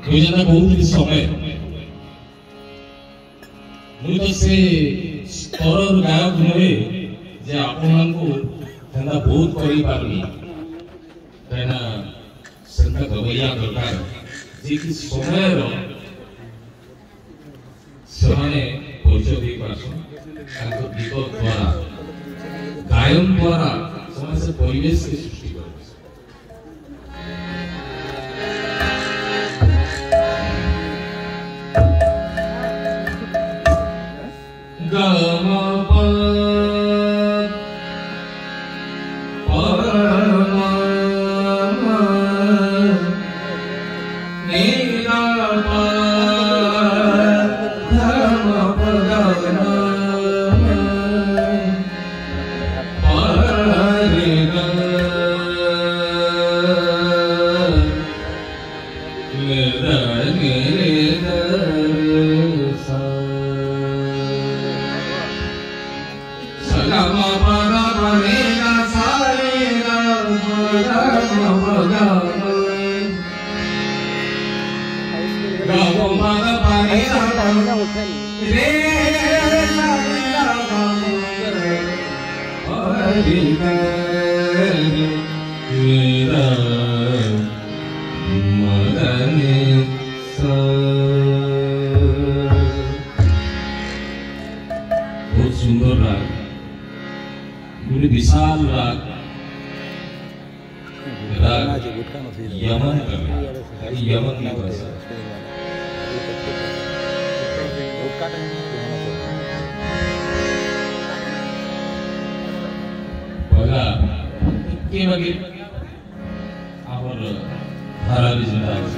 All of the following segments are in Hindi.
योजना बहुत समय मुझे तो से स्तर गायक नुहे जे आपण को धंदा बहुत करी पारनी कहना संता गवैया दरकार जे कि समय रो सहाने परिचय दे पारछन ताको गीत द्वारा गायन द्वारा समाज से परिवेश के सृष्टि कर बहुत सुंदर राग विशाल राग यमन यमन की भाषा पहला के बगे आवर धारा भी जिंदा है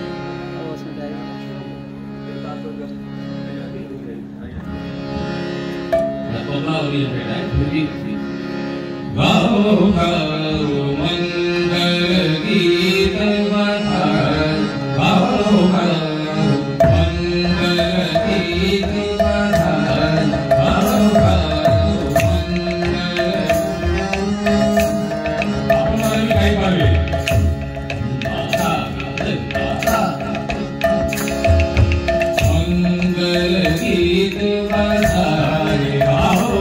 और ये है फिर भी गाओ गाओ मंगल गीत बधाई गाओ गाओ मंगल गीत बधाई गाओ गाओ मंगल अपना भी कहीं पर भी मंगल गीत बधाई गाओ